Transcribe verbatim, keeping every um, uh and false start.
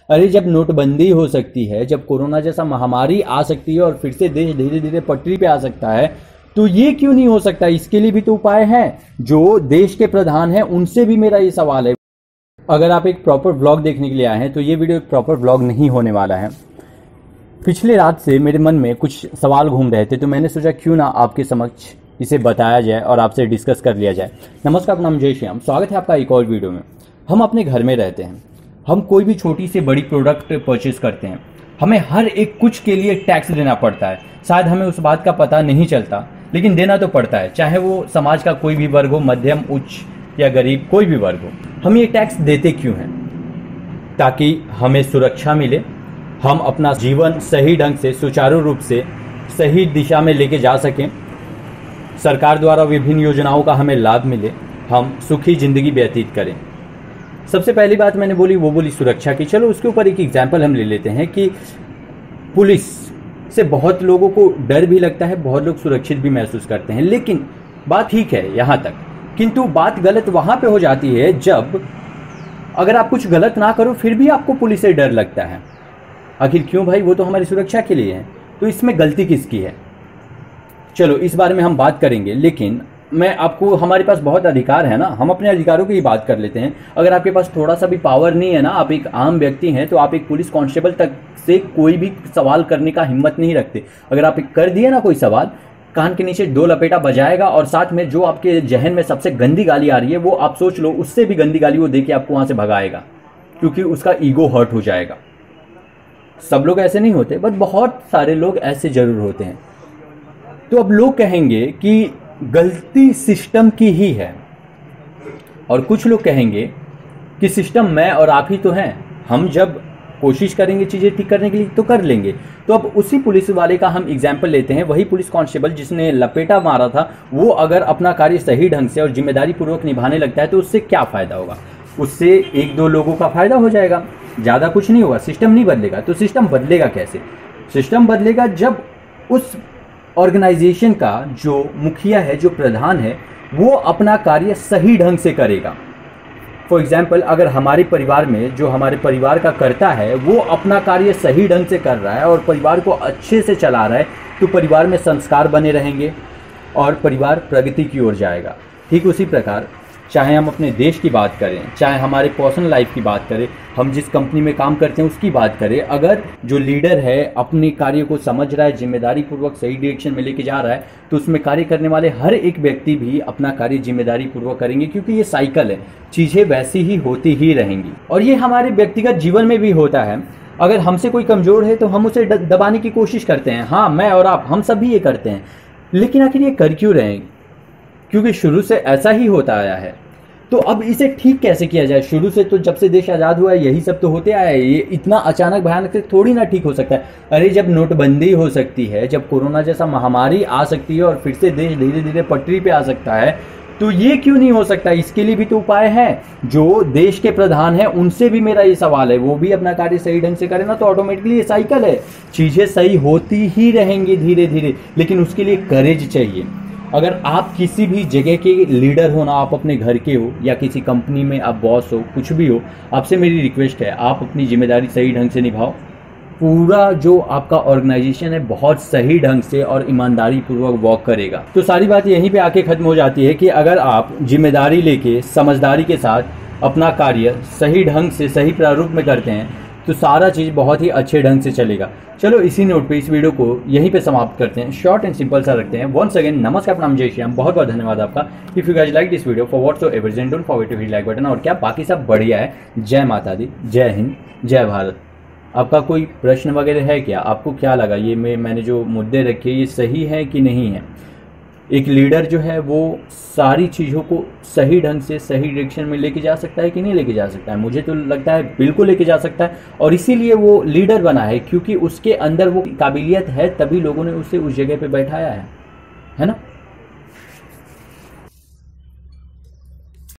अरे जब नोटबंदी हो सकती है, जब कोरोना जैसा महामारी आ सकती है और फिर से देश धीरे धीरे पटरी पे आ सकता है, तो ये क्यों नहीं हो सकता? इसके लिए भी तो उपाय हैं। जो देश के प्रधान हैं उनसे भी मेरा ये सवाल है। अगर आप एक प्रॉपर व्लॉग देखने के लिए आए हैं तो ये वीडियो एक प्रॉपर व्लॉग नहीं होने वाला है। पिछले रात से मेरे मन में कुछ सवाल घूम रहे थे, तो मैंने सोचा क्यों ना आपके समक्ष इसे बताया जाए और आपसे डिस्कस कर लिया जाए। नमस्कार, नाम जय श्याम, स्वागत है आपका एक और वीडियो में। हम अपने घर में रहते हैं, हम कोई भी छोटी से बड़ी प्रोडक्ट परचेज करते हैं, हमें हर एक कुछ के लिए टैक्स देना पड़ता है। शायद हमें उस बात का पता नहीं चलता, लेकिन देना तो पड़ता है, चाहे वो समाज का कोई भी वर्ग हो, मध्यम, उच्च या गरीब, कोई भी वर्ग हो। हम ये टैक्स देते क्यों हैं? ताकि हमें सुरक्षा मिले, हम अपना जीवन सही ढंग से, सुचारू रूप से, सही दिशा में लेके जा सकें, सरकार द्वारा विभिन्न योजनाओं का हमें लाभ मिले, हम सुखी जिंदगी व्यतीत करें। सबसे पहली बात मैंने बोली वो बोली सुरक्षा की। चलो उसके ऊपर एक एग्जाम्पल हम ले लेते हैं कि पुलिस से बहुत लोगों को डर भी लगता है, बहुत लोग सुरक्षित भी महसूस करते हैं, लेकिन बात ठीक है यहाँ तक। किंतु बात गलत वहाँ पे हो जाती है जब अगर आप कुछ गलत ना करो फिर भी आपको पुलिस से डर लगता है। आखिर क्यों भाई? वो तो हमारी सुरक्षा के लिए है, तो इसमें गलती किसकी है? चलो इस बारे में हम बात करेंगे, लेकिन मैं आपको, हमारे पास बहुत अधिकार है ना, हम अपने अधिकारों की ही बात कर लेते हैं। अगर आपके पास थोड़ा सा भी पावर नहीं है ना, आप एक आम व्यक्ति हैं, तो आप एक पुलिस कांस्टेबल तक से कोई भी सवाल करने का हिम्मत नहीं रखते। अगर आप एक कर दिए ना कोई सवाल, कान के नीचे दो लपेटा बजाएगा और साथ में जो आपके जहन में सबसे गंदी गाली आ रही है वो आप सोच लो, उससे भी गंदी गाली वो दे के आपको वहां से भगाएगा, क्योंकि उसका ईगो हर्ट हो जाएगा। सब लोग ऐसे नहीं होते, बट बहुत सारे लोग ऐसे जरूर होते हैं। तो अब लोग कहेंगे कि गलती सिस्टम की ही है, और कुछ लोग कहेंगे कि सिस्टम मैं और आप ही तो हैं, हम जब कोशिश करेंगे चीज़ें ठीक करने के लिए तो कर लेंगे। तो अब उसी पुलिस वाले का हम एग्जाम्पल लेते हैं। वही पुलिस कांस्टेबल जिसने लपेटा मारा था, वो अगर अपना कार्य सही ढंग से और जिम्मेदारी पूर्वक निभाने लगता है तो उससे क्या फ़ायदा होगा? उससे एक दो लोगों का फ़ायदा हो जाएगा, ज़्यादा कुछ नहीं होगा। सिस्टम नहीं बदलेगा। तो सिस्टम बदलेगा कैसे? सिस्टम बदलेगा जब उस ऑर्गेनाइजेशन का जो मुखिया है, जो प्रधान है, वो अपना कार्य सही ढंग से करेगा। फॉर एग्जाम्पल, अगर हमारे परिवार में जो हमारे परिवार का कर्ता है वो अपना कार्य सही ढंग से कर रहा है और परिवार को अच्छे से चला रहा है, तो परिवार में संस्कार बने रहेंगे और परिवार प्रगति की ओर जाएगा। ठीक उसी प्रकार चाहे हम अपने देश की बात करें, चाहे हमारे पर्सनल लाइफ की बात करें, हम जिस कंपनी में काम करते हैं उसकी बात करें, अगर जो लीडर है अपने कार्य को समझ रहा है, जिम्मेदारी पूर्वक सही डायरेक्शन में लेके जा रहा है, तो उसमें कार्य करने वाले हर एक व्यक्ति भी अपना कार्य जिम्मेदारी पूर्वक करेंगे, क्योंकि ये साइकिल है, चीज़ें वैसी ही होती ही रहेंगी। और ये हमारे व्यक्तिगत जीवन में भी होता है। अगर हमसे कोई कमज़ोर है तो हम उसे दबाने की कोशिश करते हैं। हाँ, मैं और आप, हम सभी ये करते हैं, लेकिन आखिर ये कर क्यों रहे हैं? क्योंकि शुरू से ऐसा ही होता आया है। तो अब इसे ठीक कैसे किया जाए? शुरू से तो जब से देश आज़ाद हुआ है यही सब तो होते आया है, ये इतना अचानक भयानक से थोड़ी ना ठीक हो सकता है। अरे जब नोटबंदी हो सकती है, जब कोरोना जैसा महामारी आ सकती है और फिर से देश धीरे धीरे पटरी पे आ सकता है, तो ये क्यों नहीं हो सकता? इसके लिए भी तो उपाय हैं। जो देश के प्रधान हैं उनसे भी मेरा ये सवाल है, वो भी अपना कार्य सही ढंग से करें ना, तो ऑटोमेटिकली ये साइकिल है, चीज़ें सही होती ही रहेंगी धीरे धीरे। लेकिन उसके लिए करेज चाहिए। अगर आप किसी भी जगह के लीडर हो ना, आप अपने घर के हो या किसी कंपनी में आप बॉस हो, कुछ भी हो, आपसे मेरी रिक्वेस्ट है आप अपनी जिम्मेदारी सही ढंग से निभाओ। पूरा जो आपका ऑर्गेनाइजेशन है बहुत सही ढंग से और ईमानदारी पूर्वक वर्क करेगा। तो सारी बात यहीं पे आके खत्म हो जाती है कि अगर आप जिम्मेदारी लेके समझदारी के साथ अपना कार्य सही ढंग से, सही प्रारूप में करते हैं, तो सारा चीज़ बहुत ही अच्छे ढंग से चलेगा। चलो इसी नोट पे इस वीडियो को यहीं पे समाप्त करते हैं, शॉर्ट एंड सिंपल सा रखते हैं। वंस अगेन नमस्कार, नाम जय श्याम, बहुत बहुत धन्यवाद आपका। If you guys like this video for whatsoever reason, don't forget to hit like button. और क्या बाकी सब बढ़िया है। जय माता दी, जय हिंद, जय भारत। आपका कोई प्रश्न वगैरह है क्या? आपको क्या लगा ये मैं मैंने जो मुद्दे रखे ये सही है कि नहीं है? एक लीडर जो है वो सारी चीज़ों को सही ढंग से, सही डायरेक्शन में लेके जा सकता है कि नहीं लेके जा सकता है? मुझे तो लगता है बिल्कुल लेके जा सकता है, और इसीलिए वो लीडर बना है, क्योंकि उसके अंदर वो काबिलियत है, तभी लोगों ने उसे उस जगह पे बैठाया है, है ना?